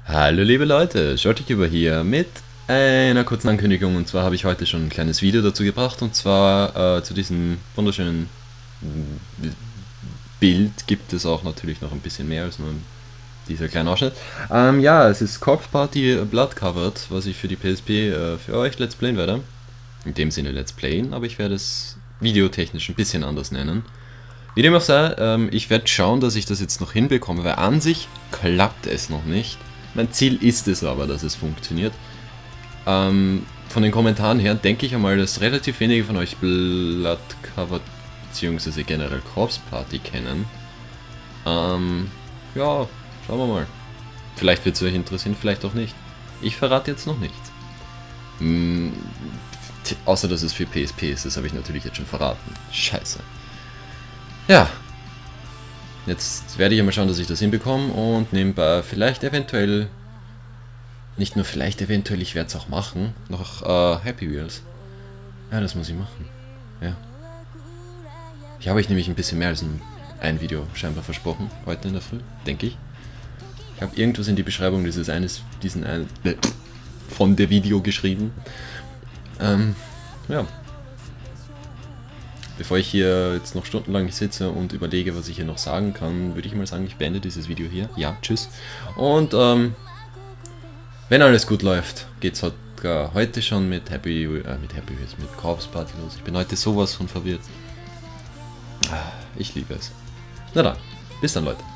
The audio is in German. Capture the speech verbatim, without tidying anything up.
Hallo liebe Leute, Schotticuber hier mit einer kurzen Ankündigung, und zwar habe ich heute schon ein kleines Video dazu gebracht, und zwar äh, zu diesem wunderschönen Bild gibt es auch natürlich noch ein bisschen mehr als nur dieser kleine Ausschnitt. Ähm, ja, es ist Corpse Party Blood Covered, was ich für die P S P äh, für euch Let's Playen werde. In dem Sinne Let's Playen, aber ich werde es videotechnisch ein bisschen anders nennen. Wie dem auch sei, ähm, ich werde schauen, dass ich das jetzt noch hinbekomme, weil an sich klappt es noch nicht. Mein Ziel ist es aber, dass es funktioniert. Ähm, von den Kommentaren her denke ich einmal, dass relativ wenige von euch Blood Covered bzw. generell Corpse Party kennen. Ähm, ja, schauen wir mal. Vielleicht wird es euch interessieren, vielleicht auch nicht. Ich verrate jetzt noch nichts. Hm, außer dass es für P S P ist, das habe ich natürlich jetzt schon verraten. Scheiße. Ja. Jetzt werde ich einmal schauen, dass ich das hinbekomme und nebenbei vielleicht eventuell, nicht nur vielleicht eventuell, ich werde es auch machen, noch äh, Happy Wheels. Ja, das muss ich machen. Ja. Ich habe euch nämlich ein bisschen mehr als ein, ein Video scheinbar versprochen, heute in der Früh, denke ich. Ich habe irgendwas in die Beschreibung dieses eines, diesen ein, äh, von der Video geschrieben. Ähm, ja. Bevor ich hier jetzt noch stundenlang sitze und überlege, was ich hier noch sagen kann, würde ich mal sagen, ich beende dieses Video hier. Ja, tschüss. Und ähm, wenn alles gut läuft, geht's sogar heute schon mit Happy, äh, mit Happy Wheels, mit Corpse Party los. Ich bin heute sowas von verwirrt. Ich liebe es. Na dann, bis dann Leute.